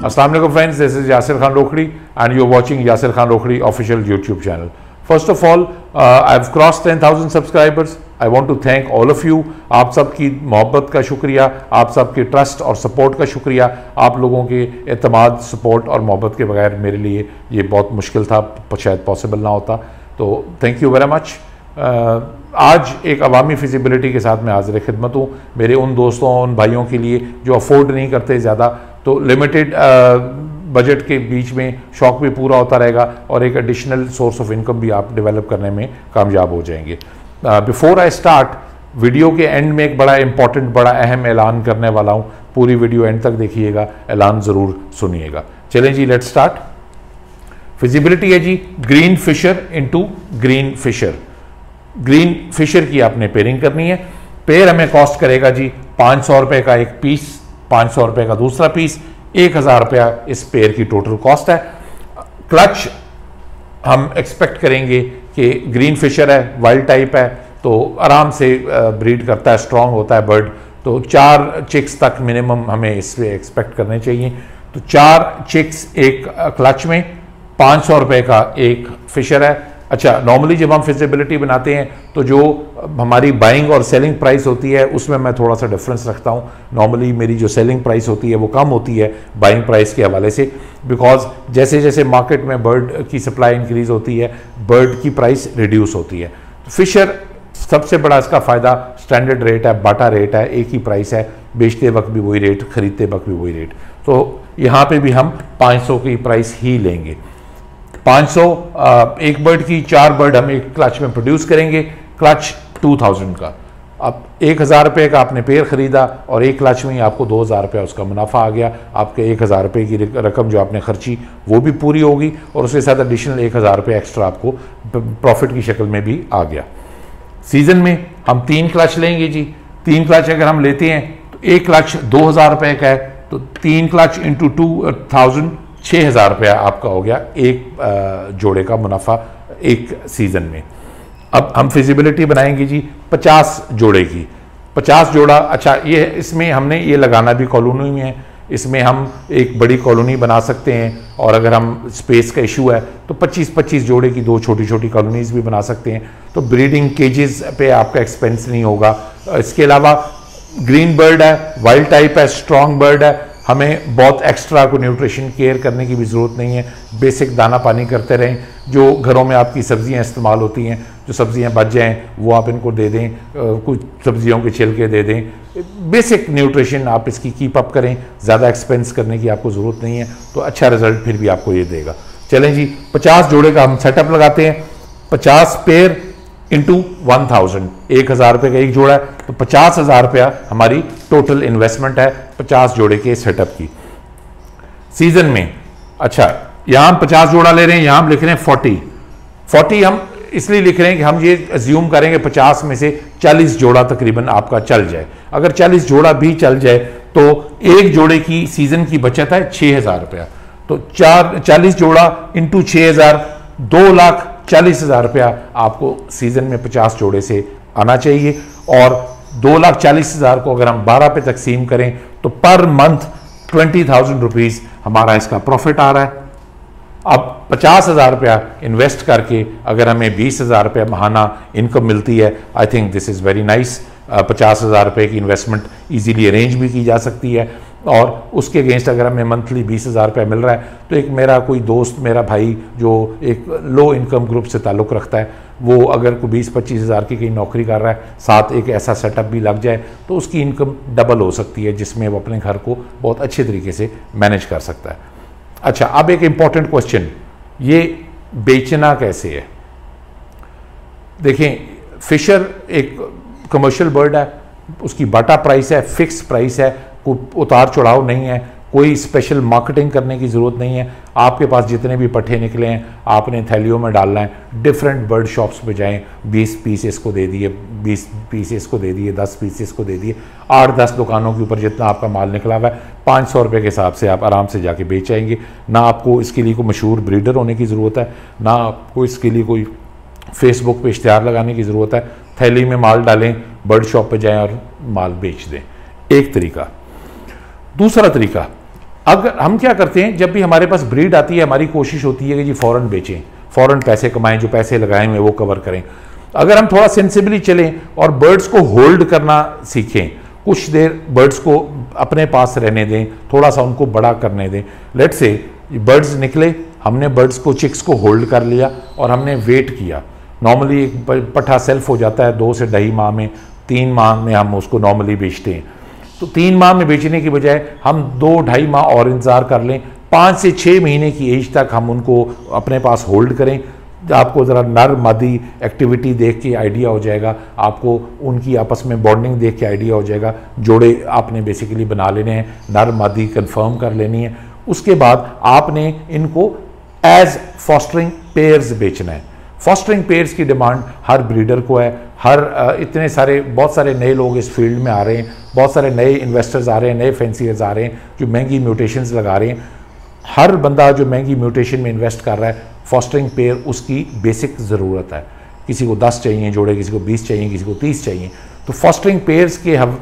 अस्सलाम वालेकुम friends, this is Yasir Khan Rokhri and you're watching Yasir Khan Rokhri official YouTube channel. First of all, I've crossed 10,000 subscribers. I want to thank all of you. आप सबकी मोहब्बत का शुक्रिया, आप सबके ट्रस्ट और सपोर्ट का शुक्रिया। आप लोगों के एतमाद, सपोर्ट और मोहब्बत के बगैर मेरे लिए ये बहुत मुश्किल था, शायद पॉसिबल ना होता। तो थैंक यू वेरी मच। आज एक अवामी फिजिबिलिटी के साथ मैं हाजिर खिदमत हूँ मेरे उन दोस्तों, उन भाइयों के लिए जो अफोर्ड नहीं करते ज़्यादा, तो लिमिटेड बजट के बीच में शौक भी पूरा होता रहेगा और एक एडिशनल सोर्स ऑफ इनकम भी आप डेवलप करने में कामयाब हो जाएंगे। बिफोर आई स्टार्ट, वीडियो के एंड में एक बड़ा इंपॉर्टेंट, बड़ा अहम ऐलान करने वाला हूँ। पूरी वीडियो एंड तक देखिएगा, ऐलान ज़रूर सुनिएगा। चलें जी, लेट्स स्टार्ट। फिजिबिलिटी है जी green Fischer into green Fischer. Green Fischer की आपने पेयरिंग करनी है। पेयर हमें कॉस्ट करेगा जी 500 रुपये का एक पीस, 500 रुपये का दूसरा पीस, 1000 रुपया इस पेयर की टोटल कॉस्ट है। क्लच हम एक्सपेक्ट करेंगे कि ग्रीन फिशर है, वाइल्ड टाइप है, तो आराम से ब्रीड करता है, स्ट्रॉन्ग होता है बर्ड, तो 4 चिक्स तक मिनिमम हमें इससे एक्सपेक्ट करने चाहिए। तो 4 चिक्स एक क्लच में, 500 रुपये का एक फिशर है। अच्छा, नॉर्मली जब हम फिजिबिलिटी बनाते हैं तो जो हमारी बाइंग और सेलिंग प्राइस होती है उसमें मैं थोड़ा सा डिफरेंस रखता हूँ। नॉर्मली मेरी जो सेलिंग प्राइस होती है वो कम होती है बाइंग प्राइस के हवाले से, बिकॉज जैसे जैसे मार्केट में बर्ड की सप्लाई इंक्रीज होती है, बर्ड की प्राइस रिड्यूस होती है। तो फिशर सबसे बड़ा इसका फ़ायदा स्टैंडर्ड रेट है, बाटा रेट है, एक ही प्राइस है, बेचते वक्त भी वही रेट, खरीदते वक्त भी वही रेट। तो यहाँ पे भी हम 500 की प्राइस ही लेंगे। 500 एक बर्ड की, 4 बर्ड हम एक क्लच में प्रोड्यूस करेंगे। क्लच 2000 का। अब 1000 रुपये का आपने पेयर खरीदा और एक क्लच में ही आपको 2000 रुपया उसका मुनाफा आ गया। आपके 1000 रुपये की रकम जो आपने खर्ची वो भी पूरी होगी और उसके साथ एडिशनल 1000 रुपये एक्स्ट्रा आपको प्रॉफिट की शक्ल में भी आ गया। सीजन में हम 3 क्लच लेंगे जी। 3 क्लच अगर हम लेते हैं तो एक क्लच 2000 रुपये का है, तो 3 क्लच इंटू 2000, 6000 रुपया आपका हो गया एक जोड़े का मुनाफा एक सीजन में। अब हम फिजिबिलिटी बनाएंगे जी 50 जोड़े की। 50 जोड़ा, अच्छा ये इसमें हमने ये लगाना भी कॉलोनी में है, इसमें हम एक बड़ी कॉलोनी बना सकते हैं और अगर हम स्पेस का इशू है तो 25-25 जोड़े की 2 छोटी छोटी कॉलोनीज भी बना सकते हैं। तो ब्रीडिंग केजेस पे आपका एक्सपेंस नहीं होगा। इसके अलावा ग्रीन बर्ड है, वाइल्ड टाइप है, स्ट्रॉन्ग बर्ड है, हमें बहुत एक्स्ट्रा को न्यूट्रिशन केयर करने की भी ज़रूरत नहीं है। बेसिक दाना पानी करते रहें। जो घरों में आपकी सब्जियां इस्तेमाल होती हैं, जो सब्जियां बच जाएं वो आप इनको दे दें, कुछ सब्जियों के छिलके दे दें। बेसिक न्यूट्रिशन आप इसकी कीप अप करें, ज़्यादा एक्सपेंस करने की आपको ज़रूरत नहीं है, तो अच्छा रिजल्ट फिर भी आपको ये देगा। चलें जी, 50 जोड़े का हम सेटअप लगाते हैं। 50 पेयर इंटू 1000, 1000 रुपये का एक जोड़ा है, तो 50,000 रुपया हमारी टोटल इन्वेस्टमेंट है 50 जोड़े के सेटअप की। सीजन में अच्छा यहाँ हम 50 जोड़ा ले रहे हैं, यहाँ हम लिख रहे हैं 40 हम इसलिए लिख रहे हैं कि हम ये अज्यूम करेंगे 50 में से 40 जोड़ा तकरीबन आपका चल जाए। अगर 40 जोड़ा भी चल जाए तो एक जोड़े की सीजन की बचत है 6000 रुपया। तो 40 जोड़ा इंटू 6000, 2,40,000 रुपया आपको सीजन में 50 जोड़े से आना चाहिए। और 2,40,000 को अगर हम 12 पे तकसीम करें तो पर मंथ 20,000 रुपीज़ हमारा इसका प्रॉफिट आ रहा है। अब 50,000 रुपया इन्वेस्ट करके अगर हमें 20,000 रुपया महाना इनकम मिलती है, I think this is very nice. 50,000 रुपये की इन्वेस्टमेंट इजीली अरेंज भी की जा सकती है और उसके अगेंस्ट अगर हमें मंथली 20,000 रुपया मिल रहा है तो एक मेरा कोई दोस्त, मेरा भाई जो एक लो इनकम ग्रुप से ताल्लुक़ रखता है, वो अगर कोई 20-25,000 की कहीं नौकरी कर रहा है, साथ एक ऐसा सेटअप भी लग जाए तो उसकी इनकम डबल हो सकती है, जिसमें वो अपने घर को बहुत अच्छे तरीके से मैनेज कर सकता है। अच्छा, अब एक इम्पॉर्टेंट क्वेश्चन, ये बेचना कैसे है? देखें, फिशर एक कमर्शियल बर्ड है, उसकी बाटा प्राइस है, फिक्स प्राइस है, कोई उतार चढ़ाव नहीं है, कोई स्पेशल मार्केटिंग करने की ज़रूरत नहीं है। आपके पास जितने भी पट्ठे निकले हैं आपने थैलियों में डालना है। डिफरेंट बर्ड शॉप्स पे जाएं, 20 पीस इसको दे दिए, 20 पीस इसको दे दिए, 10 पीस इसको दे दिए, 8-10 दुकानों के ऊपर जितना आपका माल निकला हुआ है 500 रुपये के हिसाब से आप आराम से जाके बेच आएंगे। ना आपको इसके लिए कोई मशहूर ब्रीडर होने की ज़रूरत है, ना आपको इसके लिए कोई फेसबुक पे इश्तिहार लगाने की ज़रूरत है। थैली में माल डालें, बर्ड शॉप पे जाएं और माल बेच दें। एक तरीका। दूसरा तरीका, अगर हम क्या करते हैं, जब भी हमारे पास ब्रीड आती है, हमारी कोशिश होती है कि जी फ़ौरन बेचें, फ़ौरन पैसे कमाएं, जो पैसे लगाए हुए वो कवर करें। अगर हम थोड़ा सेंसिबली चलें और बर्ड्स को होल्ड करना सीखें, कुछ देर बर्ड्स को अपने पास रहने दें, थोड़ा सा उनको बड़ा करने दें। लेट्स से बर्ड्स निकले, हमने बर्ड्स को, चिक्स को होल्ड कर लिया और हमने वेट किया। नॉर्मली एक पट्ठा सेल्फ हो जाता है 2 से 2.5 माह में, 3 माह में हम उसको नॉर्मली बेचते हैं। तो 3 माह में बेचने की बजाय हम 2-2.5 माह और इंतज़ार कर लें, 5 से 6 महीने की एज तक हम उनको अपने पास होल्ड करें। आपको ज़रा नर मादी एक्टिविटी देख के आइडिया हो जाएगा, आपको उनकी आपस में बॉन्डिंग देख के आइडिया हो जाएगा। जोड़े आपने बेसिकली बना लेने हैं, नर मादी कंफर्म कर लेनी है। उसके बाद आपने इनको एज फॉस्टरिंग पेयर्स बेचना है। फॉस्टरिंग पेयर्स की डिमांड हर ब्रीडर को है, इतने सारे, बहुत सारे नए लोग इस फील्ड में आ रहे हैं, बहुत सारे नए इन्वेस्टर्स आ रहे हैं, नए फैंसियर्स आ रहे हैं जो महंगी म्यूटेशंस लगा रहे हैं। हर बंदा जो महंगी म्यूटेशन में इन्वेस्ट कर रहा है, फॉस्टरिंग पेयर उसकी बेसिक ज़रूरत है। किसी को 10 चाहिए जोड़े, किसी को 20 चाहिए, किसी को 30 चाहिए। तो फॉस्टरिंग पेयर्स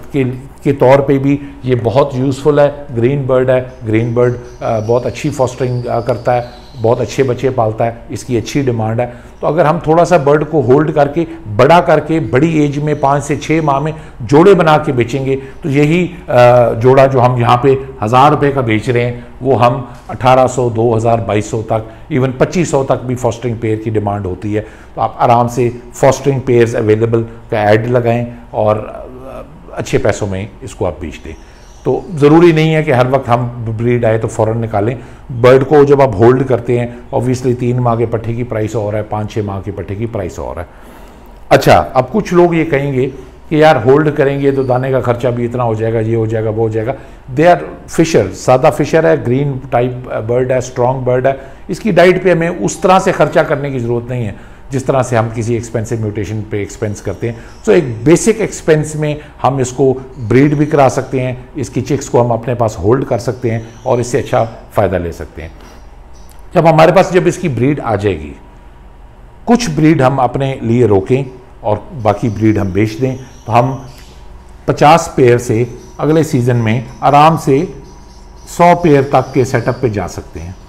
के तौर पे भी ये बहुत यूज़फुल है। ग्रीन बर्ड है, ग्रीन बर्ड बहुत अच्छी फॉस्टरिंग करता है, बहुत अच्छे बच्चे पालता है, इसकी अच्छी डिमांड है। तो अगर हम थोड़ा सा बर्ड को होल्ड करके, बड़ा करके, बड़ी एज में 5 से 6 माह में जोड़े बना के बेचेंगे, तो यही जोड़ा जो हम यहाँ पे 1000 रुपये का बेच रहे हैं, वो हम 1800, 2000, 2200 तक, इवन 2500 तक भी फॉस्टरिंग पेयर की डिमांड होती है। तो आप आराम से फॉस्टरिंग पेयर्स अवेलेबल का ऐड लगाएं और अच्छे पैसों में इसको आप बेच दें। तो ज़रूरी नहीं है कि हर वक्त हम ब्रीड आए तो फ़ौरन निकालें। बर्ड को जब आप होल्ड करते हैं, ऑब्वियसली 3 माह के पट्ठे की प्राइस और है, 5-6 माह के पट्ठे की प्राइस और है। अच्छा, अब कुछ लोग ये कहेंगे कि यार होल्ड करेंगे तो दाने का खर्चा भी इतना हो जाएगा, ये हो जाएगा, वो हो जाएगा। दे आर फिशर, सादा फिशर है, ग्रीन टाइप बर्ड है, स्ट्रॉन्ग बर्ड है। इसकी डाइट पे हमें उस तरह से खर्चा करने की ज़रूरत नहीं है जिस तरह से हम किसी एक्सपेंसिव म्यूटेशन पे एक्सपेंस करते हैं। सो एक बेसिक एक्सपेंस में हम इसको ब्रीड भी करा सकते हैं, इसकी चिक्स को हम अपने पास होल्ड कर सकते हैं और इससे अच्छा फ़ायदा ले सकते हैं। जब हमारे पास जब इसकी ब्रीड आ जाएगी, कुछ ब्रीड हम अपने लिए रोकें और बाकी ब्रीड हम बेच दें, तो हम 50 पेयर से अगले सीज़न में आराम से 100 पेयर तक के सेटअप पे जा सकते हैं।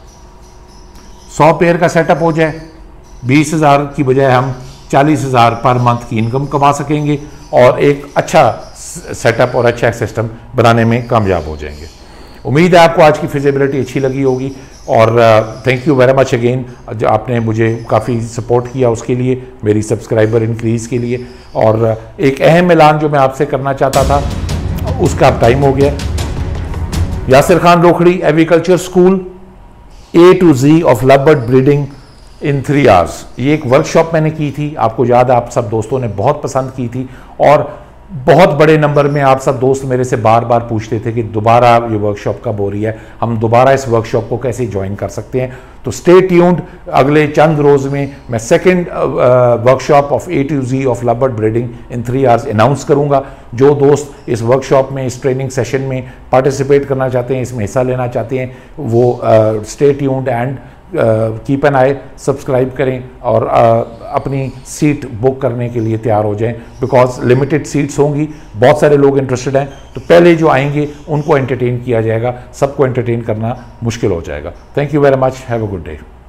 100 पेयर का सेटअप हो जाए, 20,000 की बजाय हम 40,000 पर मंथ की इनकम कमा सकेंगे और एक अच्छा सेटअप और अच्छा सिस्टम बनाने में कामयाब हो जाएंगे। उम्मीद है आपको आज की फिजिबिलिटी अच्छी लगी होगी और thank you very much again, जो आपने मुझे काफ़ी सपोर्ट किया उसके लिए, मेरी सब्सक्राइबर इंक्रीज़ के लिए। और एक अहम ऐलान जो मैं आपसे करना चाहता था, उसका अब टाइम हो गया। Yasir Khan Rokhri agriculture school A to Z of love bird breeding in 3 hours, ये एक वर्कशॉप मैंने की थी, आपको याद है, आप सब दोस्तों ने बहुत पसंद की थी और बहुत बड़े नंबर में आप सब दोस्त मेरे से बार बार पूछते थे कि दोबारा ये वर्कशॉप कब हो रही है, हम दोबारा इस वर्कशॉप को कैसे ज्वाइन कर सकते हैं। तो स्टे ट्यून्ड, अगले चंद रोज़ में मैं second workshop of A to Z of love bird breeding in 3 hours announce करूंगा। जो दोस्त इस वर्कशॉप में, इस ट्रेनिंग सेशन में पार्टिसिपेट करना चाहते हैं, इसमें हिस्सा लेना चाहते हैं, वो stay tuned and keep an eye, subscribe करें और अपनी सीट बुक करने के लिए तैयार हो जाएं, बिकॉज लिमिटेड सीट्स होंगी, बहुत सारे लोग इंटरेस्टेड हैं। तो पहले जो आएंगे उनको एंटरटेन किया जाएगा, सबको एंटरटेन करना मुश्किल हो जाएगा। Thank you very much, have a good day.